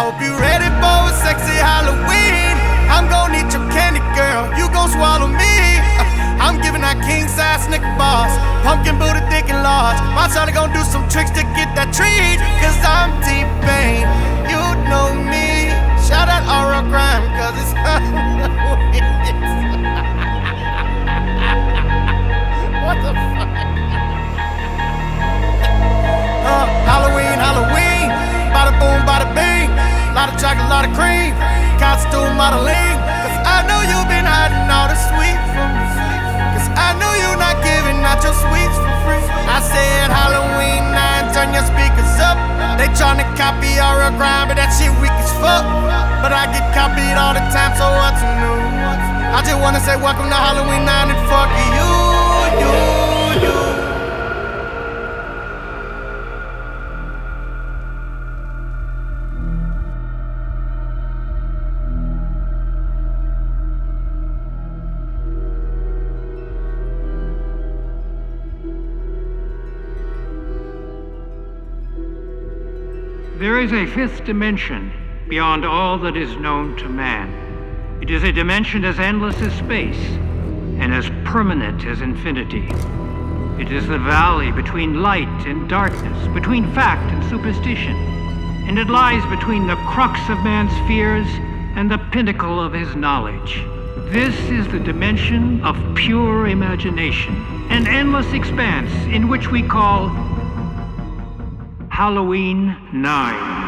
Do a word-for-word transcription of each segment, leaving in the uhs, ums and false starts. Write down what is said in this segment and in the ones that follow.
hope you ready for a sexy Halloween. I'm gon' eat your candy, girl, you gon' swallow me. uh, I'm giving out king-size Snicker bars, pumpkin booty thick and large. My shawty gon' do some tricks to get that treat, cause I'm T-Pain, you know me. Shout out Aura Crime, cause it's Halloween. What the fuck? Uh, Halloween, Halloween, bada boom, bada bing. Lot of chocolate, lot of cream, costume modeling. Cause I know you've been hiding all the sweets from me. Cause I know you're not giving out your sweets for free. I said Halloween nine, turn your speakers up. They tryna copy our grind, but that shit weak as fuck. But I get copied all the time, so what's new? I just wanna say welcome to Halloween nine and fuck you, you, you. There is a fifth dimension beyond all that is known to man. It is a dimension as endless as space and as permanent as infinity. It is the valley between light and darkness, between fact and superstition, and it lies between the crux of man's fears and the pinnacle of his knowledge. This is the dimension of pure imagination, an endless expanse in which we call Halloween nine.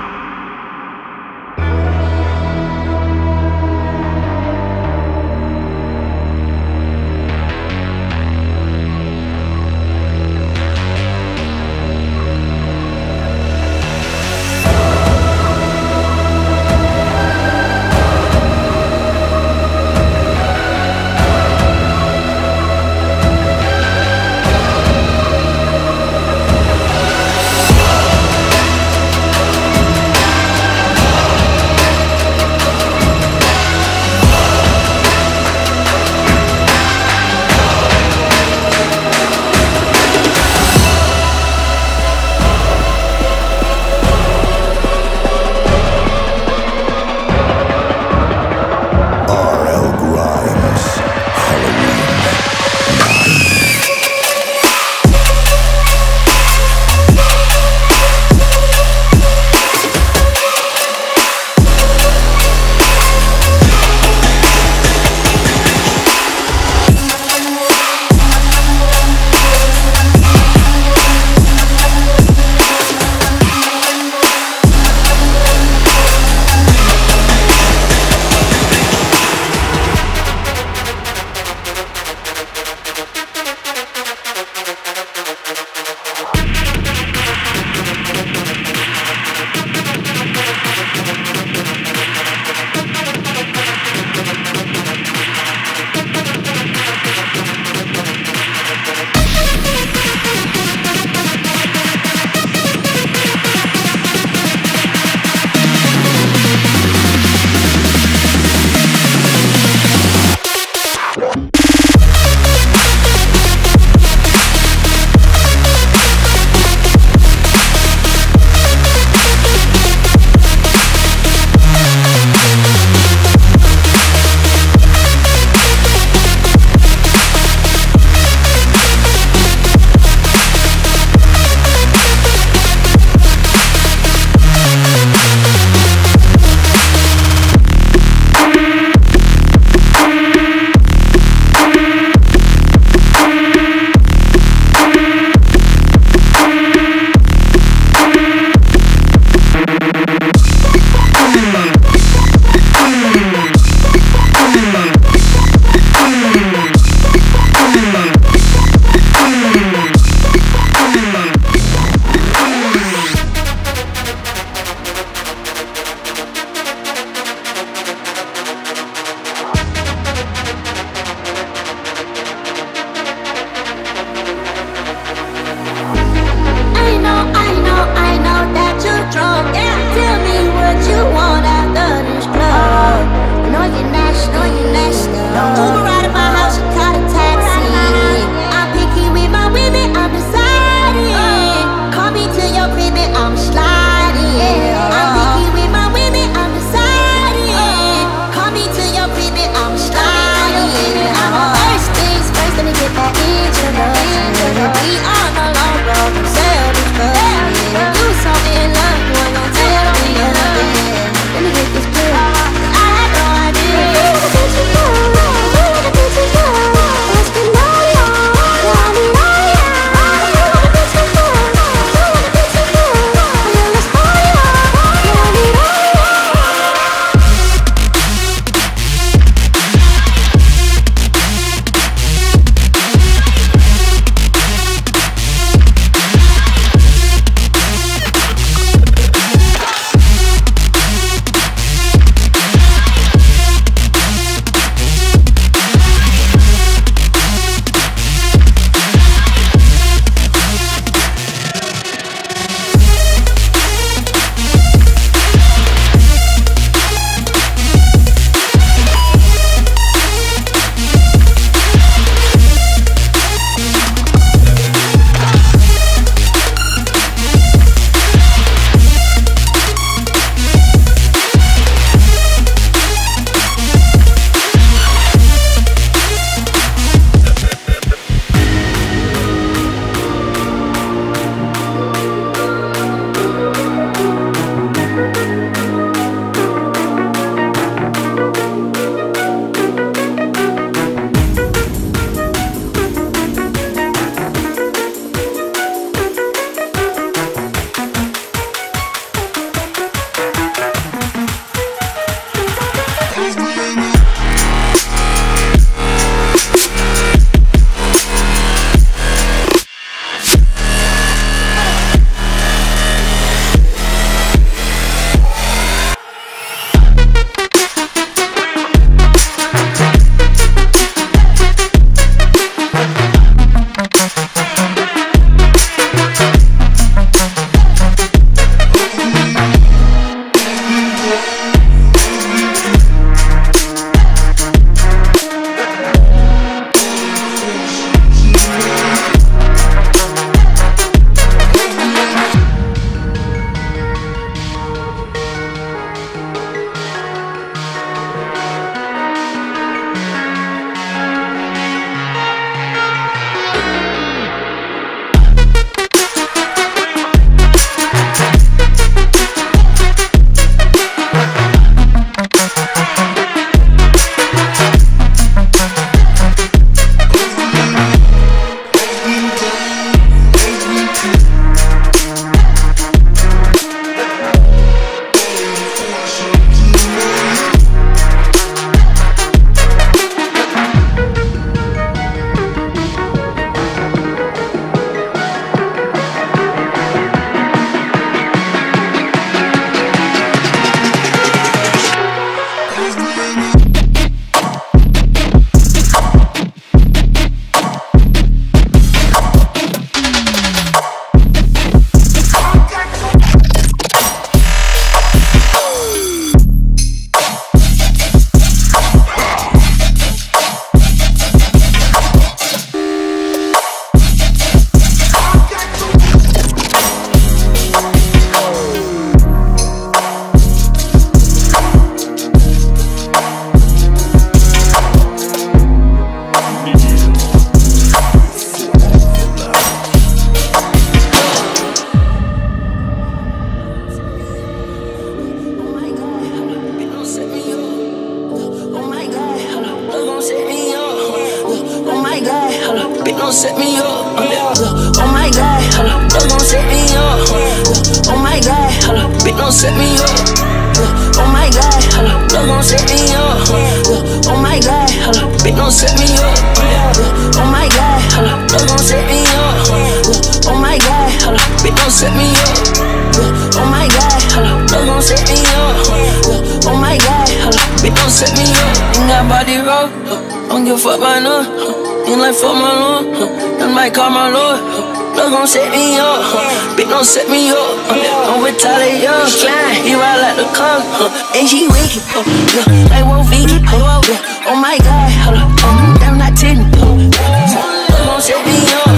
gon' set me up. Oh my God, love gon' set me up. Oh my God, bitch gon' set me up. Oh my God, love gon' set me up. Oh my God, bitch gon' set me up. Oh my God, love gon' set me up. Oh my God, bitch gon' set me up. Oh my God, love gon' set me up. Oh my God, bitch gon' set me up. In that body roll, don't give a fuck by none. Ain't like fuck my lord, that might call my lord. Love gon' set me up, bitch gon' set me up. I'm with Tyler Young, he ride like the car, and she wicked, like one Vicky. Oh my God, damn not ten. Love gon' set me up,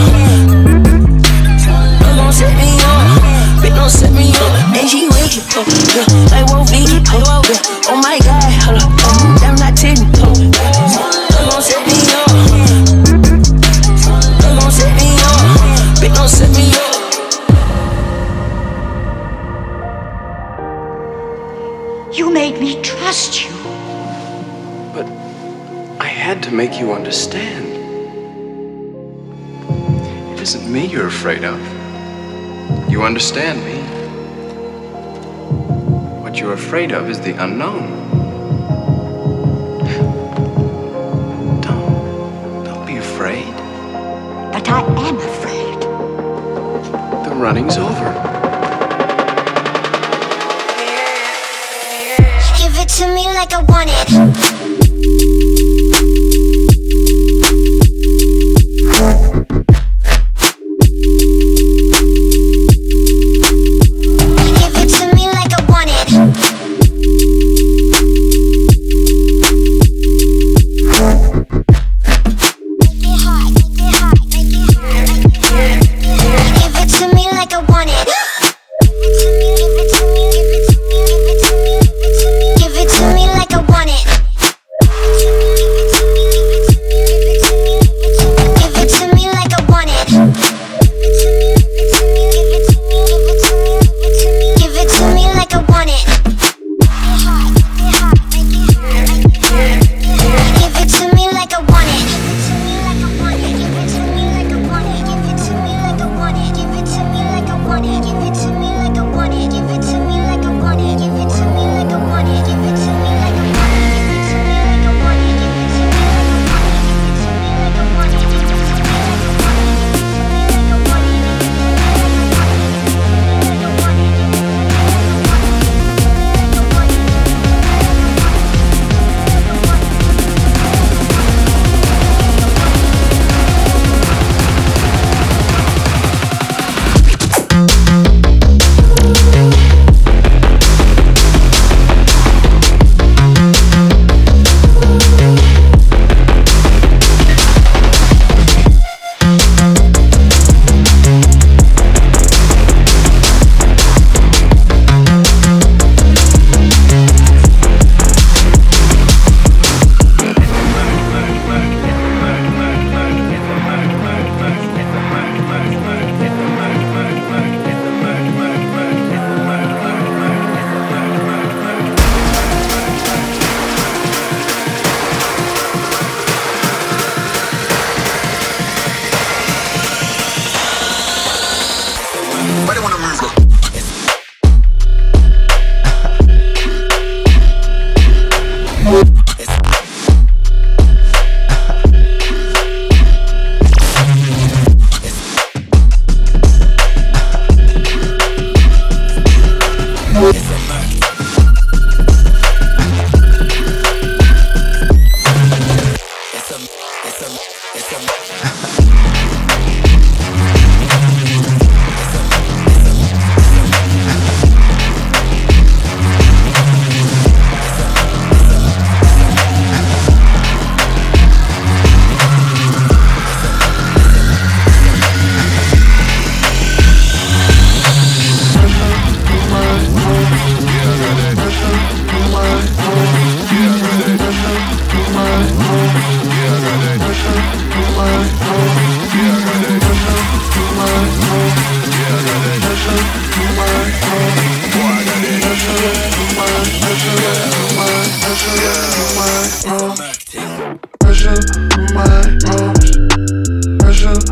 love gon' set me up, bitch gon' set me up, and she wicked, like one Vicky. Oh my God, damn not ten. Love gon' set me up, love gon' set me up, bitch gon' set me up. You made me trust you. But I had to make you understand. It isn't me you're afraid of. You understand me. What you're afraid of is the unknown. Don't, don't be afraid. But I am afraid. The running's over. Give it to me like I want it. Pressure on my arms, pressure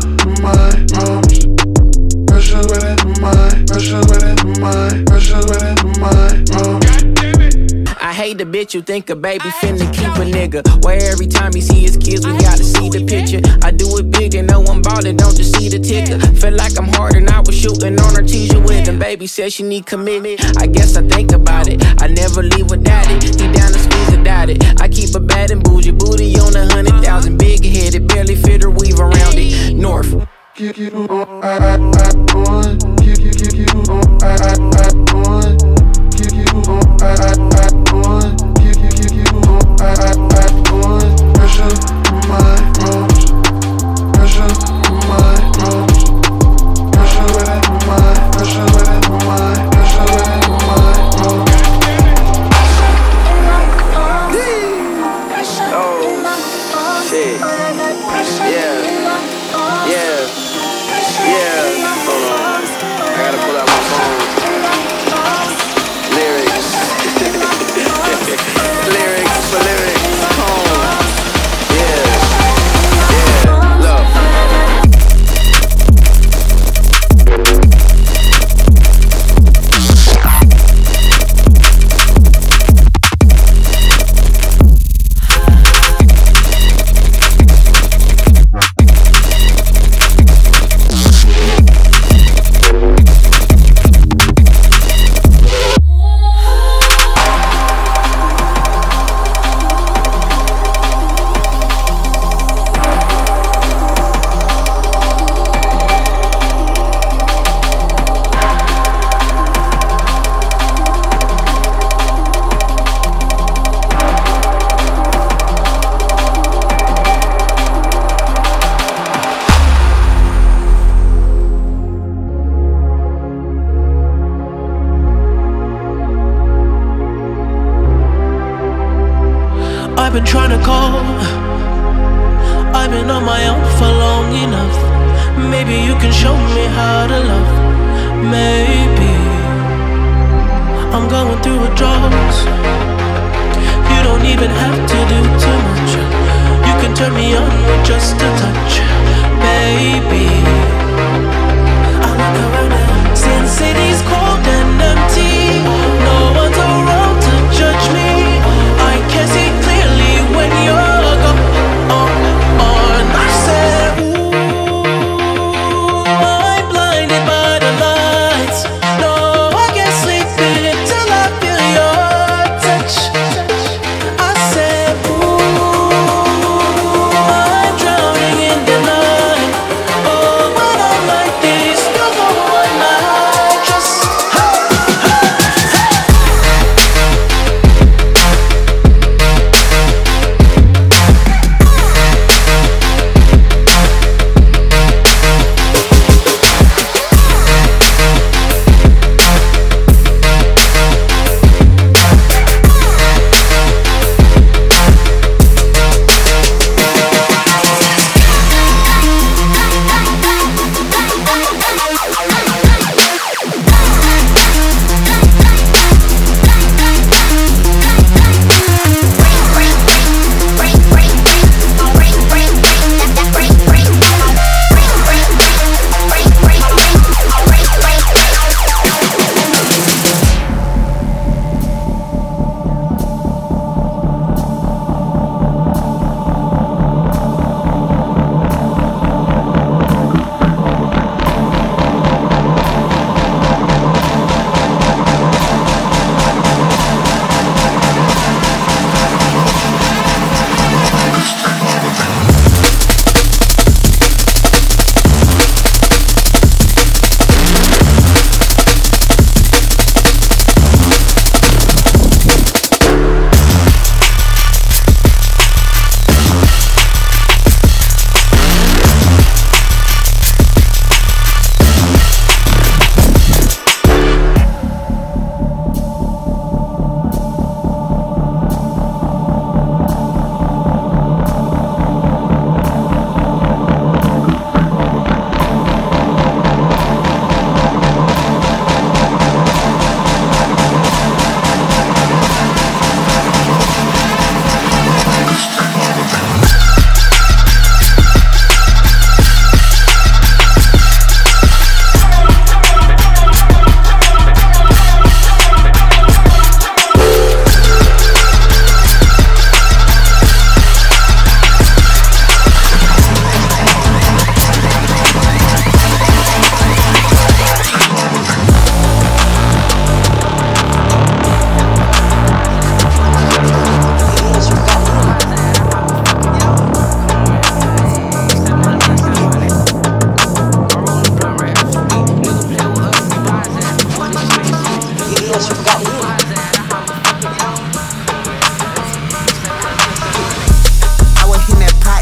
bitch, you think a baby finna keep a nigga. Where every time he see his kids, we gotta see the picture. I do it big, they know I'm ballin', don't just see the ticker. Feel like I'm hard and I was shooting on her teaser with him. Baby said she need commitment, I guess I think about it. I never leave without it, he down to squeeze without it. I keep a bad and bougie booty on a hundred thousand. Big headed, barely fit her weave around it. North. Keep you on, I, I, I, on. Keep you, keep you on, I, I, I, on. Keep you on, I, I, I, on. Keep you, keep you on, I, I, I, on. Pressure in my arms. Pressure in my arms. Pressure within my, pressure within my, pressure within my arms. Oh, shit. Yeah. Yeah. Yeah, hold on. I gotta pull out my phone. Lyrics. Lyrics for lyrics. Home. Yeah. Yeah. Look. I've been trying to call, I've been on my own for long enough. Maybe you can show me how to love. Maybe I'm going through withdrawals. You don't even have to do too much. You can turn me on with just a touch. Baby, I look around now, Sin City's cold and empty. No one's around to judge me. I can see clearly when you're gone. I said, ooh, I'm blinded by the lights. No, I can't sleep until I feel your touch. I said, ooh, I'm drowning in the night. Oh, but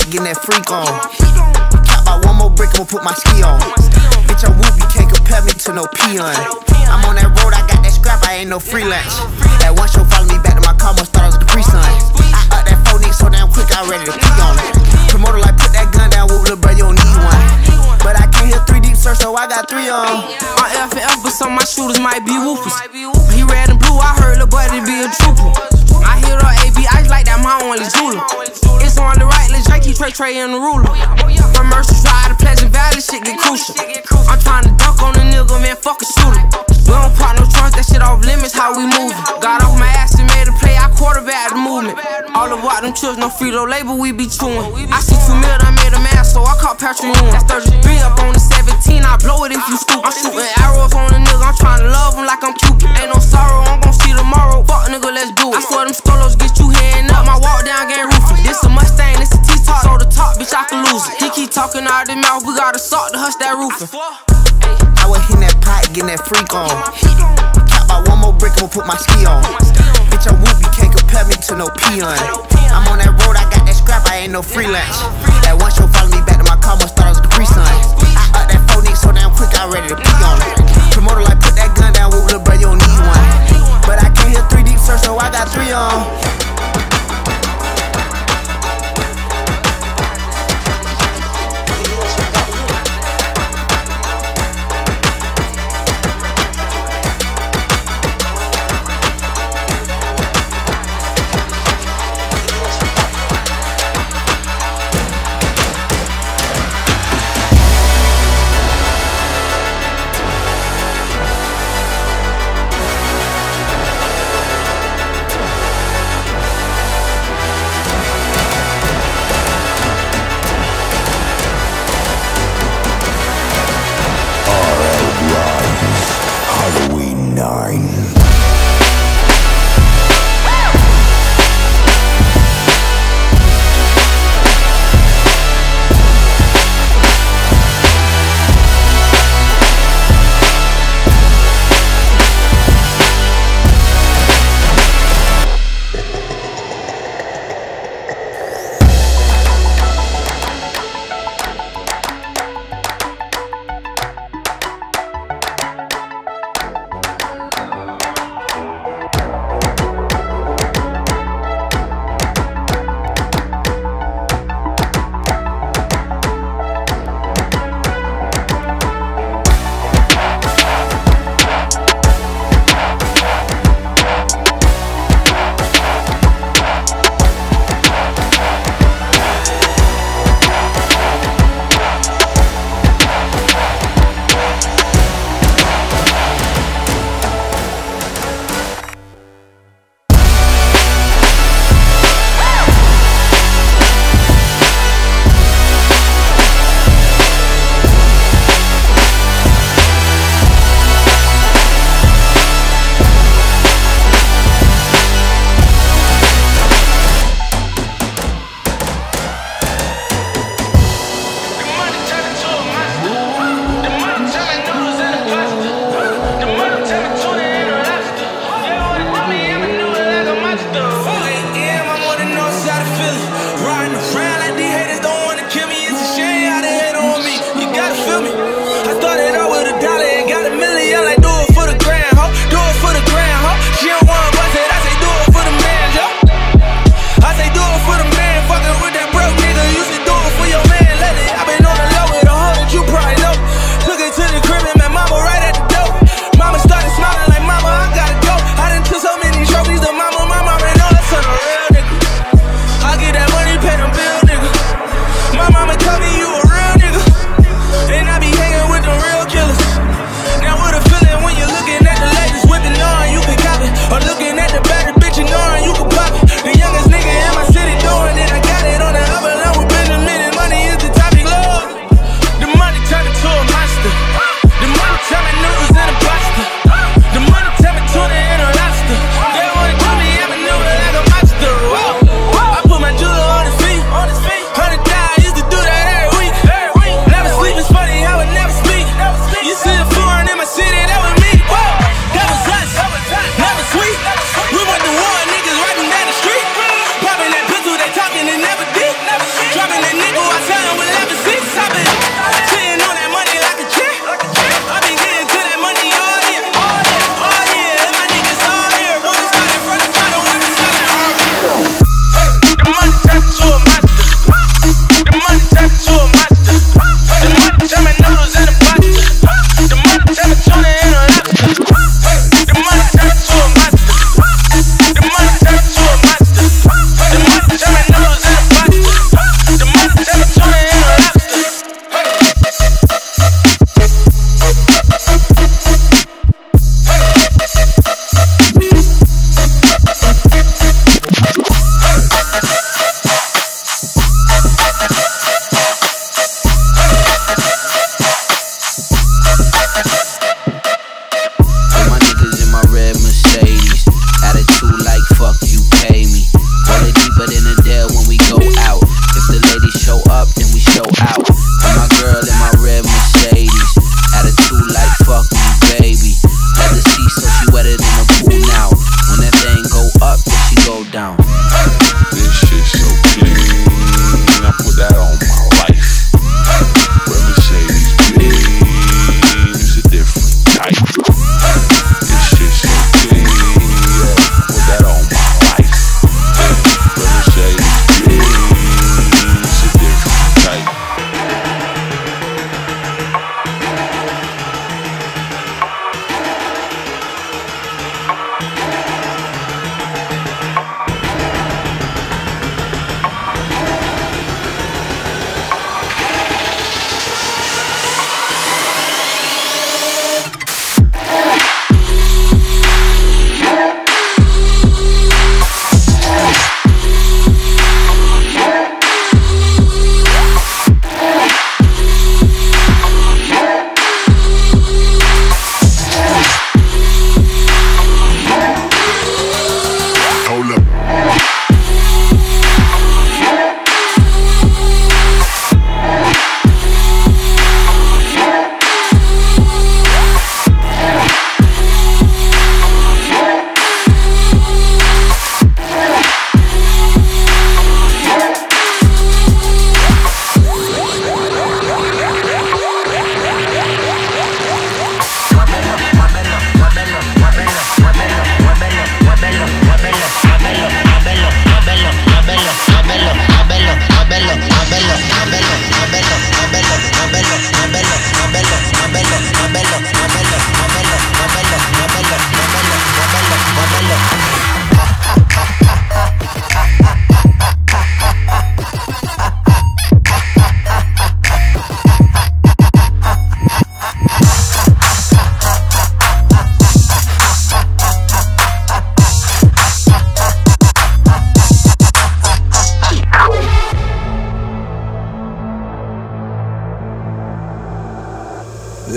getting that freak on. Cap out one more brick, I'ma put my ski on. Bitch, I'm whoop, you can't compare me to no peon. I'm on that road, I got that scrap, I ain't no free lunch. That one show follow me back to my car, must thought I was the pre-sun. I up that phone nigga so damn quick, I ready to pee on it. Promoter like, put that gun down, whoop, little bro, you don't need one. But I can't hear three deep search, so I got three on. I'm F and F, but some of my shooters might be woofers. He red and blue, I heard the buddy be a trooper. I hear the A B ice like that, my only jeweler. It's on the right, let's Jake, Trey, Trey, and the ruler. From Mercer Drive to Pleasant Valley, shit get crucial. I'm tryna dunk on a nigga, man, fuck a shooter. We don't pop no trunks, that shit off limits, how we movin'. Got off my ass and made a play, I quarterback the movement. All about them chills, no Frito label, we be chewing. I see two mil, I made a man, so I caught Patrick Ewing. That's thirty-three up on the seventeen, I blow it if you stupid. I'm shooting arrows on a nigga, I'm tryna love him like I'm Cupid. Ain't no sorrow, I'm gon' see tomorrow. Fuck nigga, let's do it. I swear them scolos get you heading up, my walk down game roofing. This a Mustang, this a T-top, so the top, bitch, I can lose it. He keep talking out of his mouth, we gotta salt to hush that roofing. I was hitting that pot, getting that freak on. Cap out one more brick, I'ma put my ski on. Bitch, I'm whoop, you can't compare me to no peon. I'm on that road, I got that scrap, I ain't no free lunch. That one show follow me back to my car, must thought I was the pre-sun. I up that phone nigga so damn quick, I ready to pee on it. Promoter like, put that gun down, whoop, little bro, you don't need one. But I can't hear three deep search, so I got three on.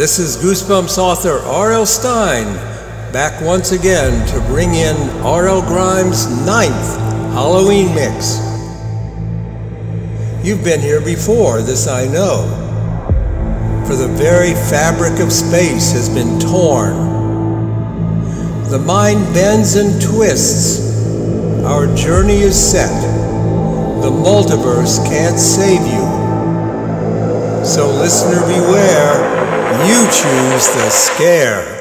this is Goosebumps author R L Stine, back once again to bring in R L Grimes' ninth Halloween mix. You've been here before, this I know, for the very fabric of space has been torn. The mind bends and twists. Our journey is set. The multiverse can't save you. So listener beware, you choose the scare.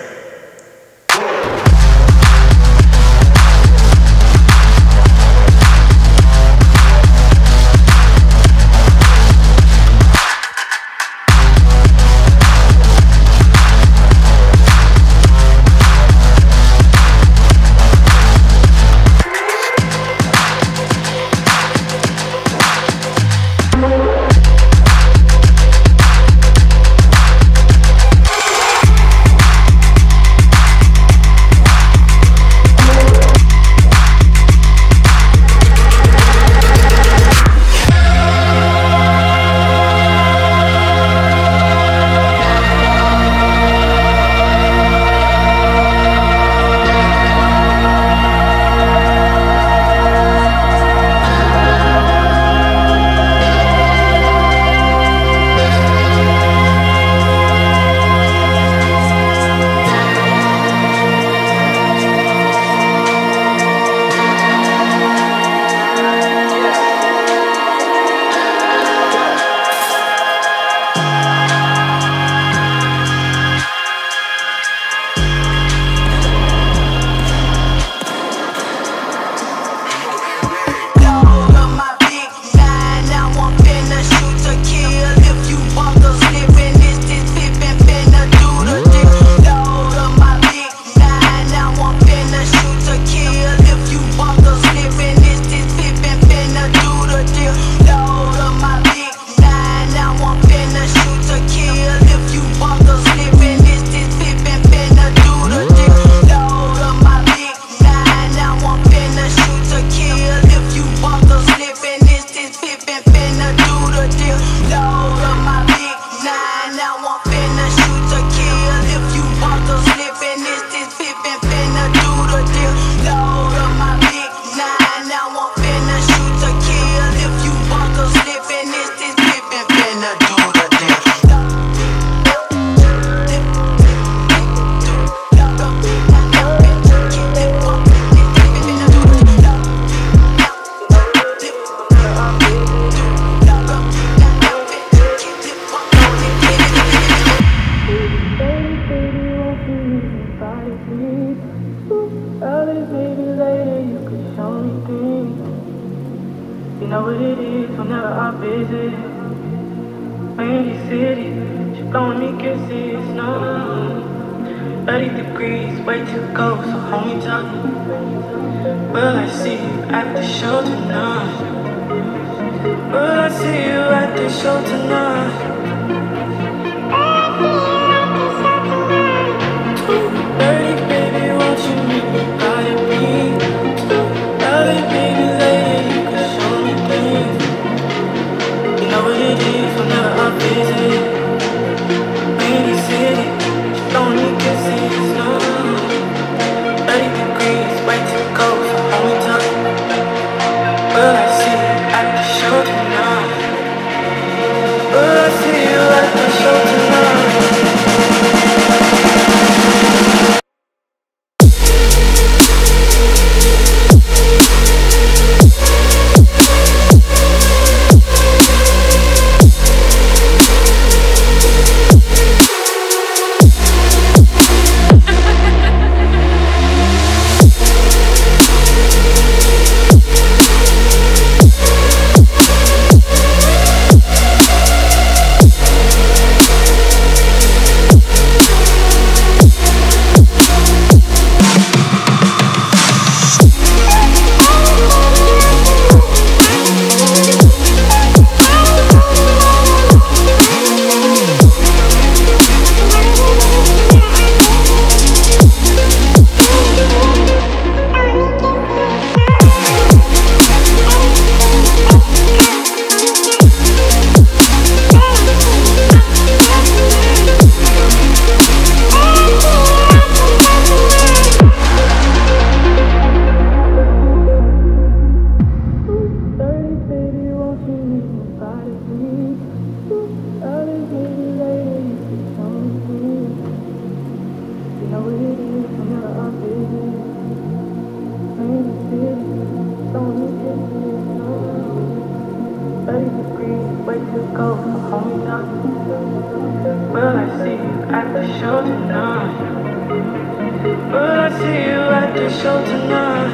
Will I see you at the show tonight? Will I see you at the show tonight?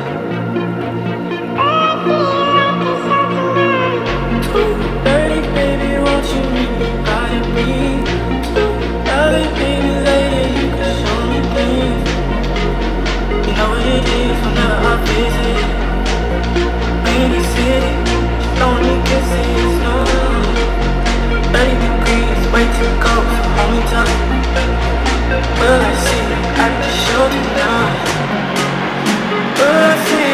two thirty, baby, won't you meet me by me? two thirty, baby, later you can show me things. You know what it is whenever I visit. Baby city, don't need kisses, no. thirty degrees, way too cold, so hold me tight. Will I see you at the show tonight? Will I see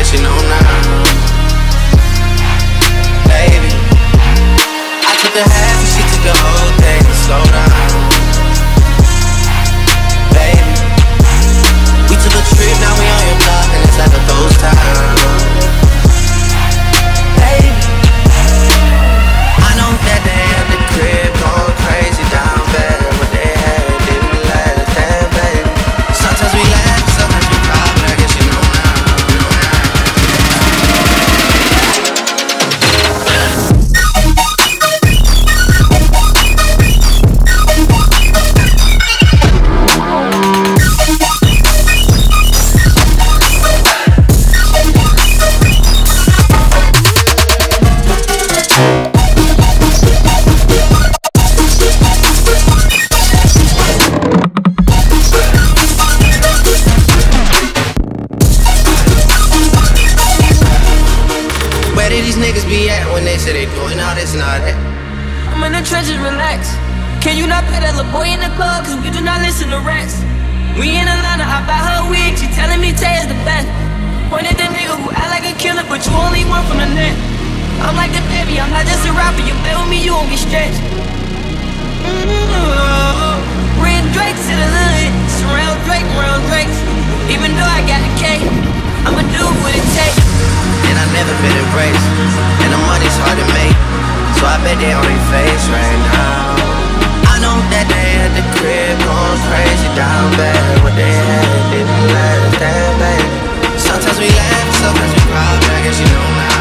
guess you know now. Baby, I took the half and she took the whole thing. Slow down. Baby, we took a trip, now we on your block and it's like a ghost town. Baby, I know that they at the crib going crazy down bad. What they had didn't last, damn baby. Sometimes we laugh, sometimes we cry, but I guess you know now. I'm in the trenches, relax. Can you not pay that little boy in the club? Cause we do not listen to rats. We in Atlanta, I buy her wig. She telling me Tay is the best. Pointed the nigga who act like a killer, but you only one from the net. I'm like the baby, I'm not just a rapper. You play with me, you won't get stretched. Mm-hmm. Red Drakes in the hood, surround Drake, round Drakes. Even though I got the cake, I'ma do what it takes. And I never been embraced, and the money's hard to make, so I bet they on their face right now. I know that they at the crib going crazy down bad. What they had didn't last, damn baby. Sometimes we laugh, sometimes we cry, but I guess you know now.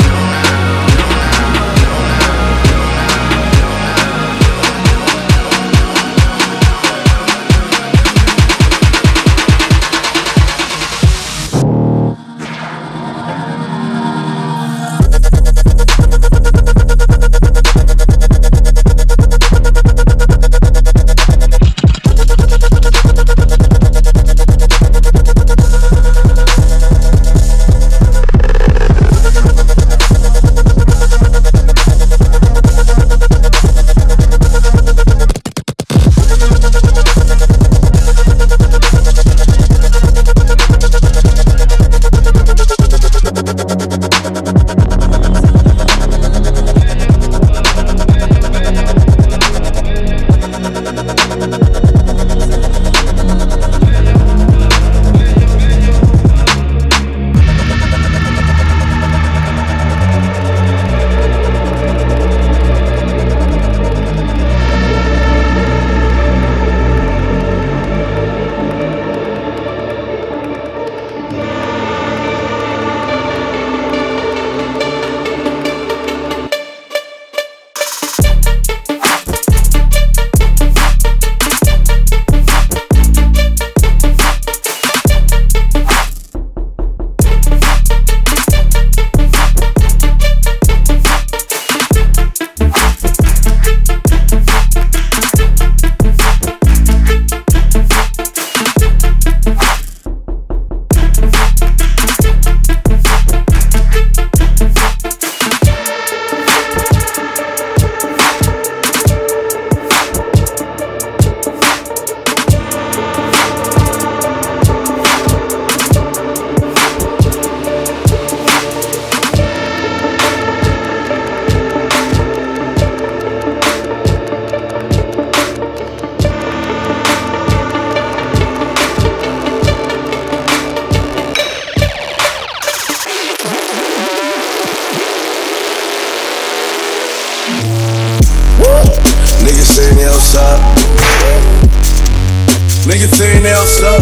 Niggas saying they all suck.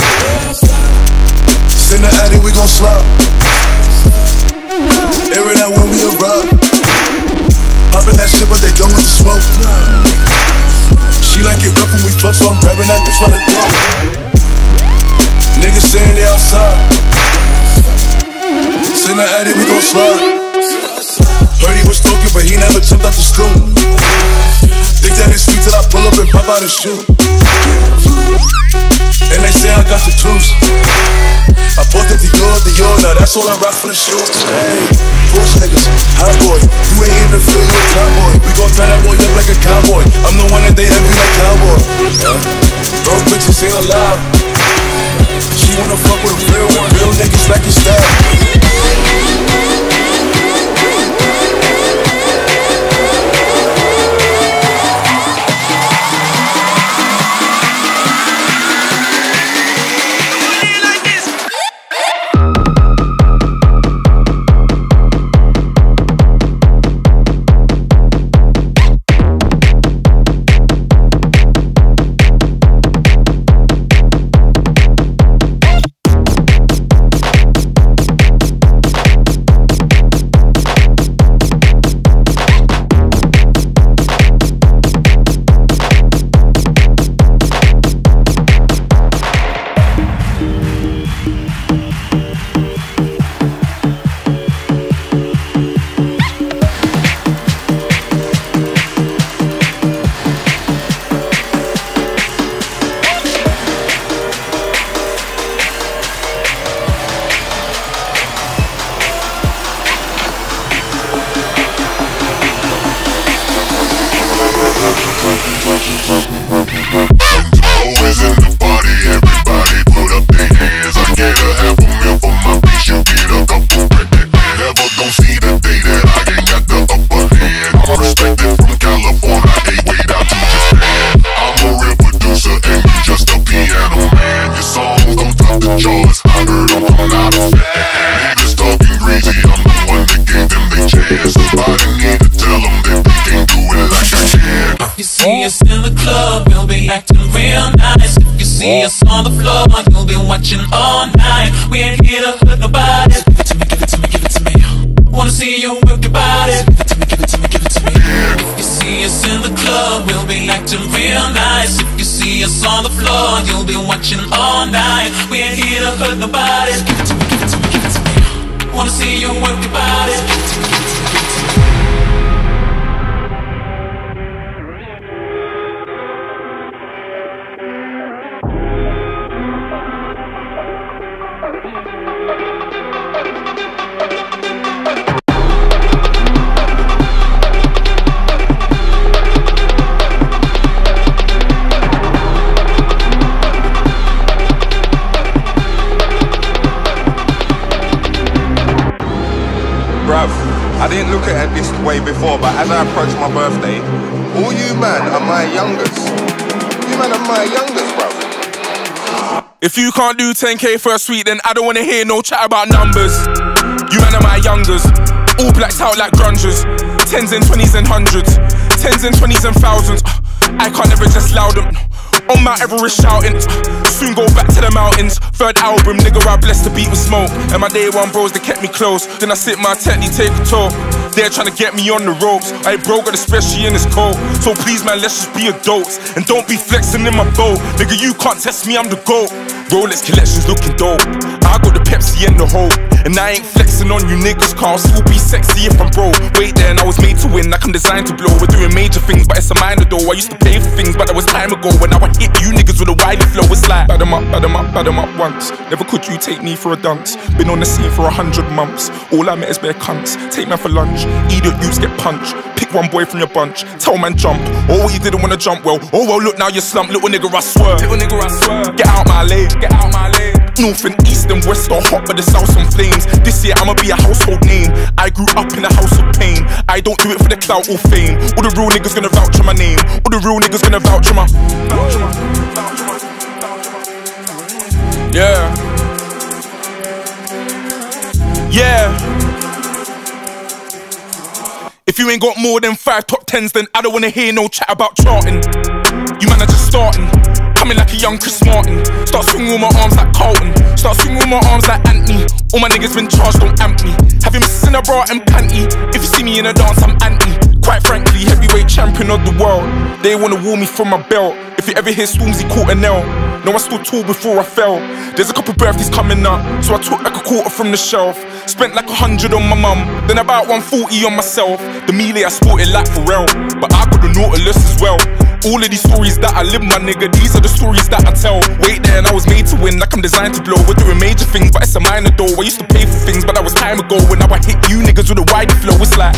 Send the addy, we gon' slap. Air it out when we erupt. Poppin' that shit, but they don't want to smoke. She like it rough when we fuck, so I'm grabbing that bitch by the throat. Niggas saying they outside. Send the addy, we gon' slap. Heard he was talking, but he never jumped out the school. Think that it's sweet till I pull up and pop out and shoot. And they say I got the truth. I bought the Dior, Dior, now that's all I rock for the shoes. Hey, push niggas, hot boy, you ain't in the field, you a cowboy. We gon' turn that boy up like a cowboy. I'm the one that they envy like cowboy. Yeah. Those bitches ain't alive. She wanna fuck with a real one, real niggas like your style. Always in the party, everybody put up their hands. I get a half a mil for my bitch, you get a couple bread. Never gon' see the day that I ain't got the upper hand. I'm respected from California, they way down to Japan. I'm a real producer and you just a piano man. Your songs don't top the charts, I heard them coming out of fan. Niggas talking greasy, I'm the one that gave them their chance. Somebody need to tell them that we can't do it like I can. You see us in the club, we'll be acting real nice. If you see us on the floor, you'll be watching all night. We ain't here to hurt nobody. Give it to me, give it to me, give it to me. Wanna see you work your body. Give it to me, give it to me, give it to me. If you see us in the club, we'll be acting real nice. If you see us on the floor, you'll be watching all night. We ain't here to hurt nobody. Give it to me, give it to me, give it to me. Wanna see you work your body. Give it to me, give it to me, give it to me. I didn't look at it this way before, but as I approach my birthday, all you man are my youngers. You man are my youngers, bruv. If you can't do ten K for a suite, then I don't wanna hear no chat about numbers. You man are my youngers, all blacked out like grungers. Tens and twenties and hundreds, tens and twenties and thousands. I can't ever just loud them. On Mount Everest shouting, soon go back to the mountains. Third album, nigga, I blessed the beat with smoke. And my day one bros, they kept me close. Then I sit my technique, take a tour. They're trying to get me on the ropes. I broke it, especially in this cold. So please, man, let's just be adults. And don't be flexing in my boat. Nigga, you can't test me, I'm the GOAT. Rolex collections looking dope. I got the Pepsi and the Hope. And I ain't flexing on you niggas, car. I'll still be sexy if I'm broke. Wait there, and I was made to win, like I'm designed to blow. We're doing major things, but it's a minor though. I used to pay for things, but that was time ago. When now I hit you niggas with a wily flow, it's like bad 'em up, bad 'em up, bad 'em up once. Never could you take me for a dunce. Been on the scene for a hundred months. All I met is bare cunts. Take man for lunch, idiot youths get punched. Pick one boy from your bunch, tell man jump. Oh, you didn't wanna jump well. Oh well, look now you slump, little nigga I swear. Little nigga I swear. Get out my lane, get out my lane. North and east and west are hot, but the south's on flames. This year I'ma be a household name. I grew up in a house of pain. I don't do it for the clout or fame. All the real niggas gonna vouch for my name. All the real niggas gonna vouch for my. Vouch for my. Vouch for my. Yeah. Yeah. If you ain't got more than five top tens, then I don't wanna hear no chat about charting. You man are just starting. Coming like a young Chris Martin. Start swinging all my arms like Carlton. Start swinging all my arms like Anthony. All my niggas been charged, don't amp me. Have you missing a bra and panty? If you see me in a dance, I'm anti. Quite frankly, heavyweight champion of the world. They wanna woo me from my belt. If you ever hear Stormzy caught a nail, no, I stood tall before I fell. There's a couple birthdays coming up, so I took like a quarter from the shelf. Spent like a hundred on my mum, then about one forty on myself. The Miele I sported like Pharrell, but I got the Nautilus as well. All of these stories that I live, my nigga, these are the stories that I tell. Wait there, and I was made to win, like I'm designed to blow. We're doing major things, but it's a minor though. I used to pay for things, but that was time ago. When now I hit you niggas with a wide flow, it's like.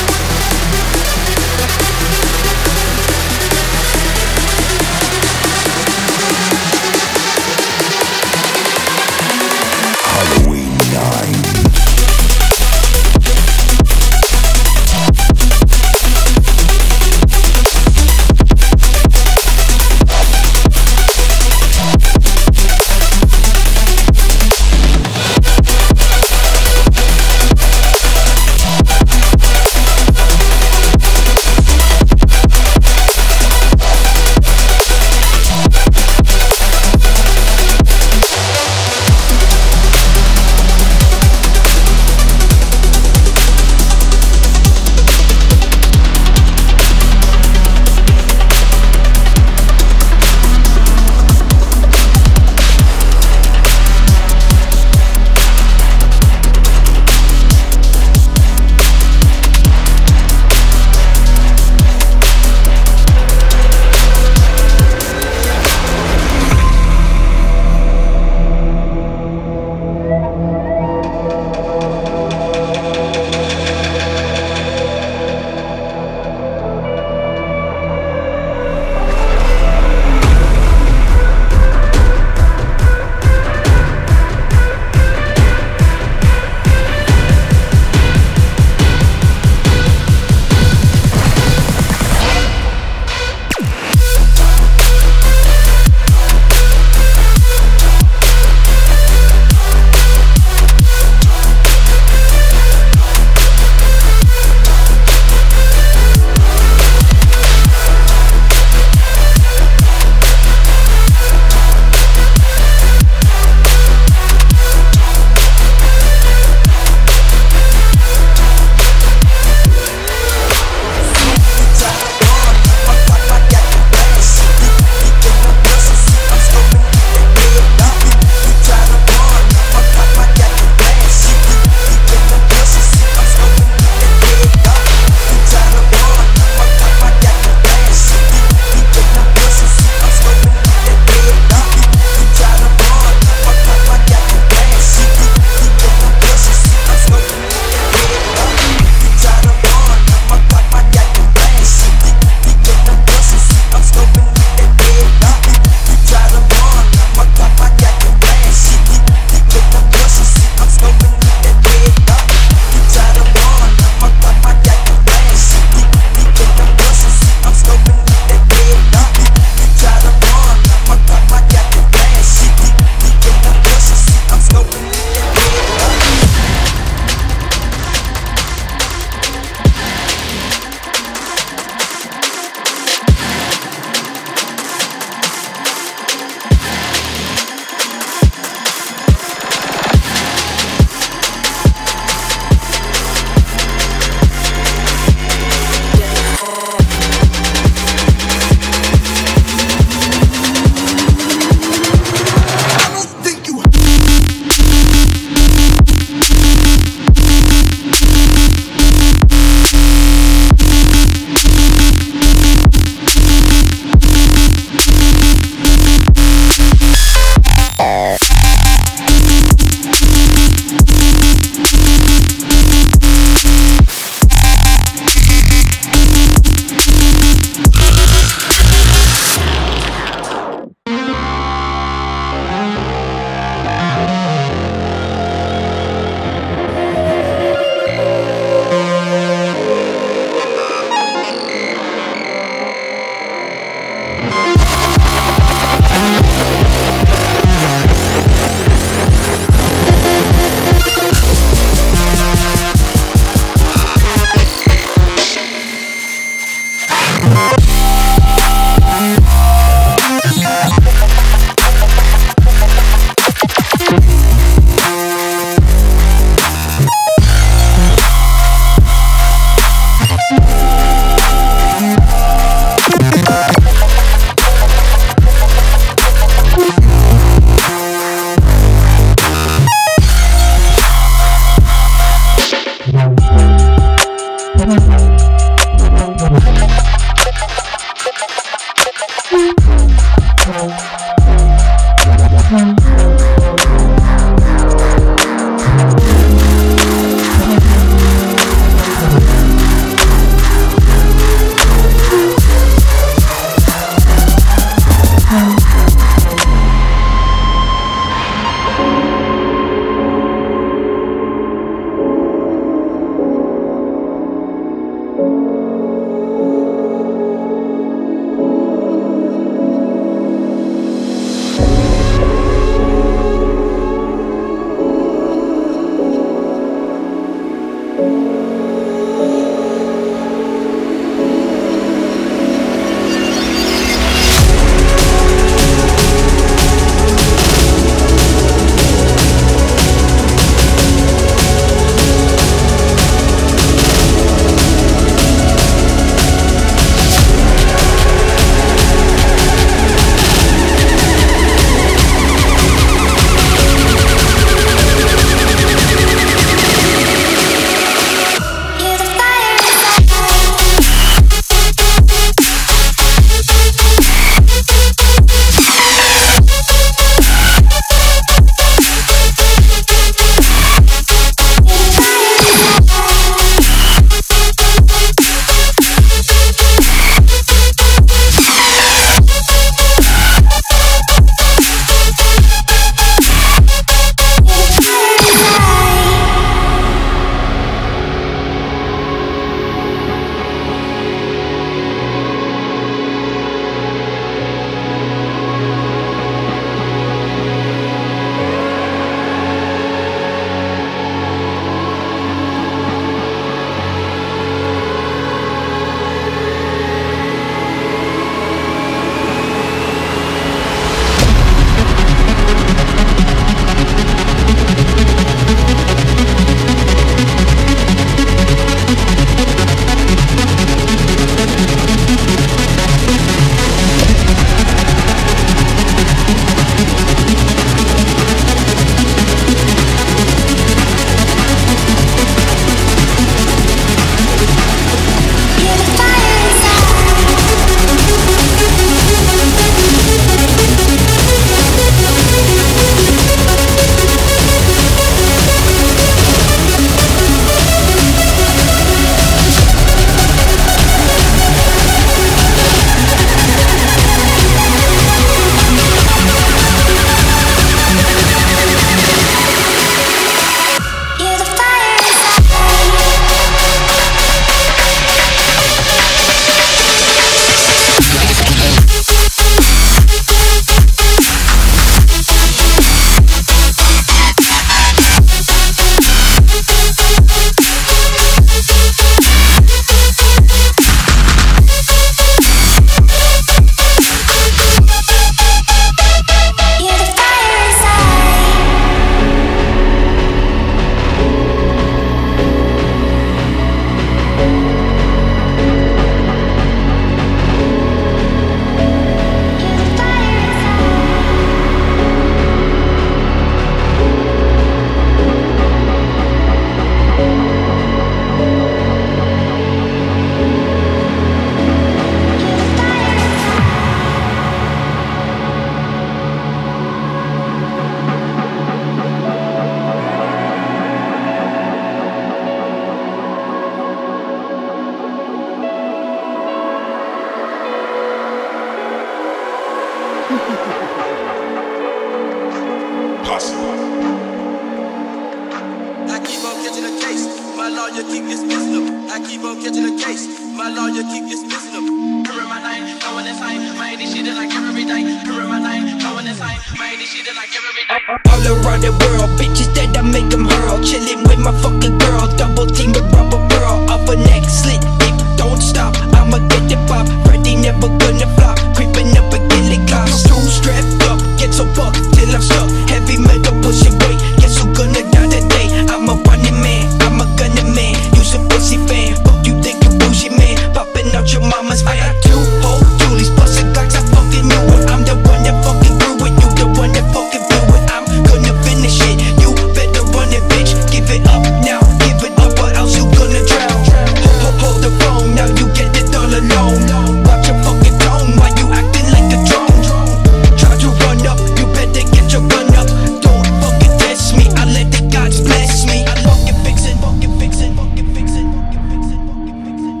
lawyer keep dismissing them. I keep on catching a case. My lawyer keep dismissing them. Hearing my name, knowing it's high. Man, this shit is like every day. Hearing my name, knowing it's high. Man, this shit is like every day. All around the world, bitches that I make them hurl. Chillin' with my fucking girl, double team with rubber girl. Off a neck slit, if don't stop, I'ma get the pop. Freddy never gonna flop, creeping up a killing cops. Too strapped up, get so fucked till I'm stuck. Heavy metal pushing weight, guess who gonna die today? I'm a running man, I'm a gunning man. You's a pussy fan, fuck you think you bougie man. Popping out your mama's fan. I got two whole Julies, busting glocks, I fucking knew it. I'm the one that fucking grew it, you the one that fucking blew it. I'm gonna finish it, you better run it, bitch. Give it up now, give it up, or else you gonna drown. Hold, hold, hold the phone, now you get it all alone. Watch your fucking tone, why you acting like a drone? Try to run up, you better get your gun up. Don't fucking test me, I let the gods bless me. I fucking fix it, fucking fix it, fucking fix it, fucking fix it, fucking fix it,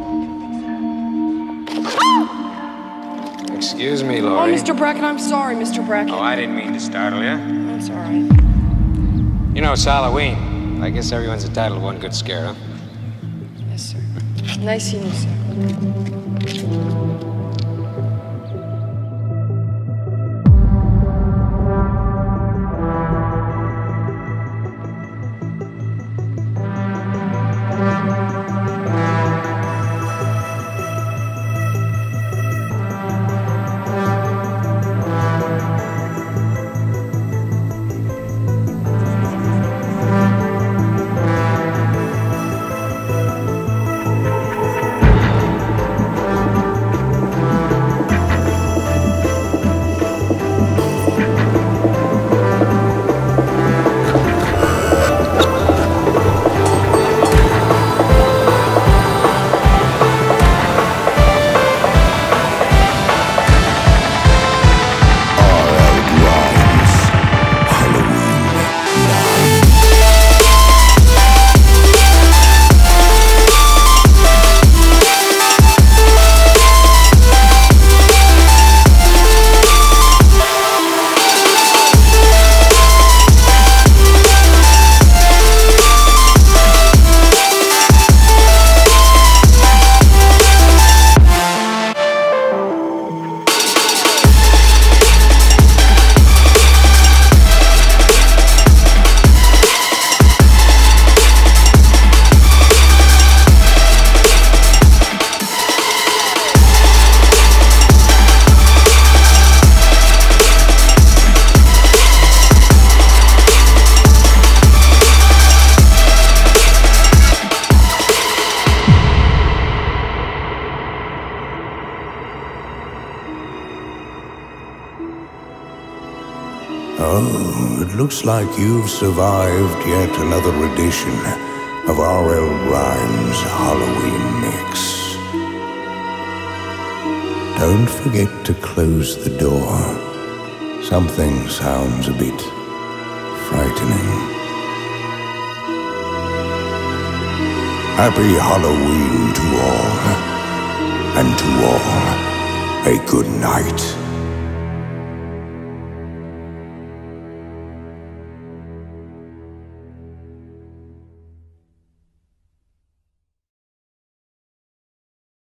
fucking fix it. Excuse me, Oh, Laurie. Mister Bracken, I'm sorry, Mister Bracken. Oh, I didn't mean to startle you. That's all right. You know, it's Halloween. I guess everyone's entitled to one good scare, huh? Yes, sir. Nice seeing you, sir. Oh, it looks like you've survived yet another edition of R L Rhymes' Halloween Mix. Don't forget to close the door. Something sounds a bit frightening. Happy Halloween to all, and to all, a good night.